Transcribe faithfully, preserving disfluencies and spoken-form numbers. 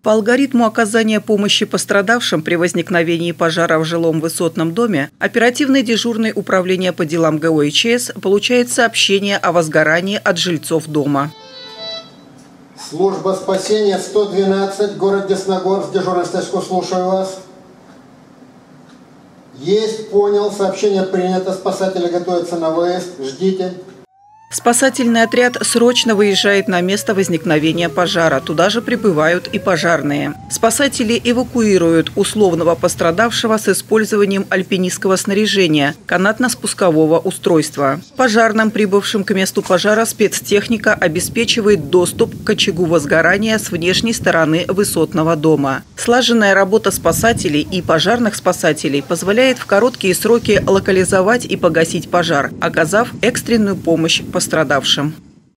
По алгоритму оказания помощи пострадавшим при возникновении пожара в жилом высотном доме оперативный дежурный управления по делам гэ о и че эс получает сообщение о возгорании от жильцов дома. Служба спасения сто двенадцать, город Десногорск, дежурный стачку, слушаю вас. Есть, понял, сообщение принято, спасатели готовятся на выезд, ждите. Спасательный отряд срочно выезжает на место возникновения пожара. Туда же прибывают и пожарные. Спасатели эвакуируют условного пострадавшего с использованием альпинистского снаряжения, канатно-спускового устройства. Пожарным, прибывшим к месту пожара, спецтехника обеспечивает доступ к очагу возгорания с внешней стороны высотного дома. Слаженная работа спасателей и пожарных спасателей позволяет в короткие сроки локализовать и погасить пожар, оказав экстренную помощь пострадавшим.